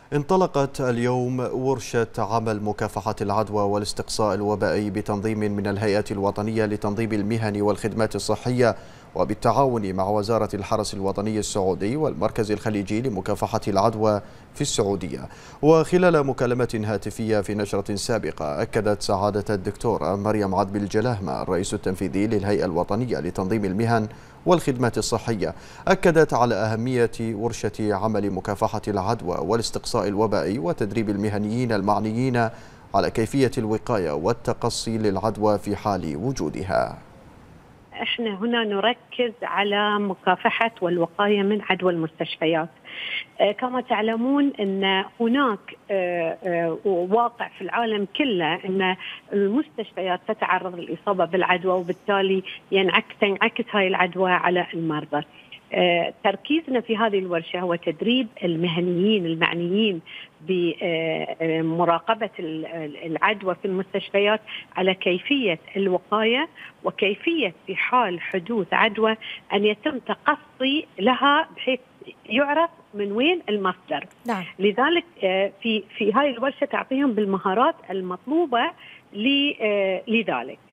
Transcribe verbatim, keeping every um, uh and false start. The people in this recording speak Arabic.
انطلقت اليوم ورشة عمل مكافحة العدوى والاستقصاء الوبائي بتنظيم من الهيئة الوطنية لتنظيم المهن والخدمات الصحية وبالتعاون مع وزارة الحرس الوطني السعودي والمركز الخليجي لمكافحة العدوى في السعودية. وخلال مكالمة هاتفية في نشرة سابقة، أكدت سعادة الدكتورة مريم عدب الجلاهمة الرئيس التنفيذي للهيئة الوطنية لتنظيم المهن والخدمات الصحية، أكدت على أهمية ورشة عمل مكافحة العدوى والاستقصاء الوبائي وتدريب المهنيين المعنيين على كيفية الوقاية والتقصي للعدوى في حال وجودها. احنا هنا نركز على مكافحة والوقاية من عدوى المستشفيات. كما تعلمون أن هناك واقع في العالم كله أن المستشفيات تتعرض للإصابة بالعدوى، وبالتالي ينعكس تنعكس هاي العدوى على المرضى. تركيزنا في هذه الورشة هو تدريب المهنيين المعنيين بمراقبة العدوى في المستشفيات على كيفية الوقاية وكيفية في حال حدوث عدوى أن يتم تقصي لها بحيث يعرف من وين المصدر. نعم. لذلك في في هاي الورشة تعطيهم بالمهارات المطلوبة لذلك.